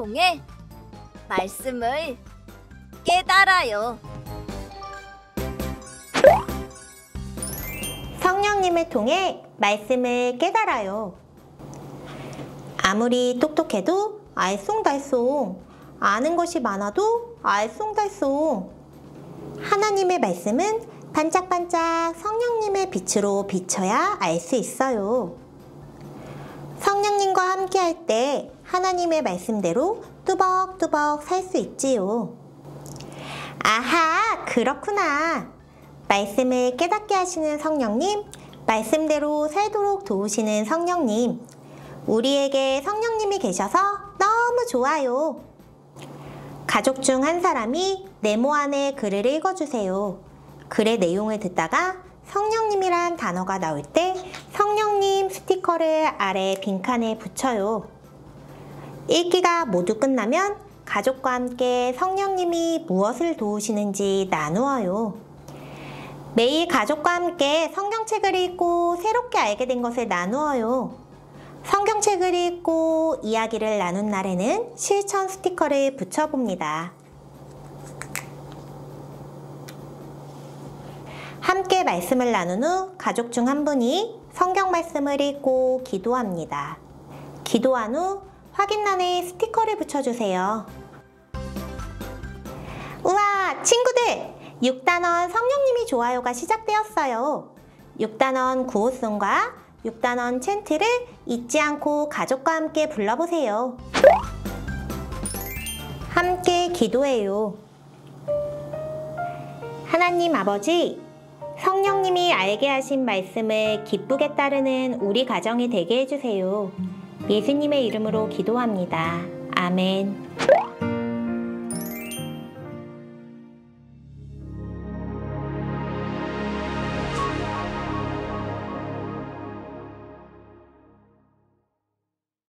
통해 말씀을 깨달아요. 성령님을 통해 말씀을 깨달아요. 아무리 똑똑해도 알쏭달쏭, 아는 것이 많아도 알쏭달쏭. 하나님의 말씀은 반짝반짝 성령님의 빛으로 비춰야 알 수 있어요. 성령님과 함께 할 때 하나님의 말씀대로 뚜벅뚜벅 살 수 있지요. 아하, 그렇구나. 말씀을 깨닫게 하시는 성령님, 말씀대로 살도록 도우시는 성령님, 우리에게 성령님이 계셔서 너무 좋아요. 가족 중 한 사람이 네모 안에 글을 읽어주세요. 글의 내용을 듣다가 성령님이란 단어가 나올 때 성령님 스티커를 아래 빈칸에 붙여요. 읽기가 모두 끝나면 가족과 함께 성령님이 무엇을 도우시는지 나누어요. 매일 가족과 함께 성경책을 읽고 새롭게 알게 된 것을 나누어요. 성경책을 읽고 이야기를 나눈 날에는 실천 스티커를 붙여봅니다. 함께 말씀을 나눈 후 가족 중 한 분이 성경 말씀을 읽고 기도합니다. 기도한 후 확인란에 스티커를 붙여주세요. 우와, 친구들! 6단원 성령님이 좋아요가 시작되었어요. 6단원 구호송과 6단원 챈트를 잊지 않고 가족과 함께 불러보세요. 함께 기도해요. 하나님 아버지, 성령님이 알게 하신 말씀을 기쁘게 따르는 우리 가정이 되게 해주세요. 예수님의 이름으로 기도합니다. 아멘.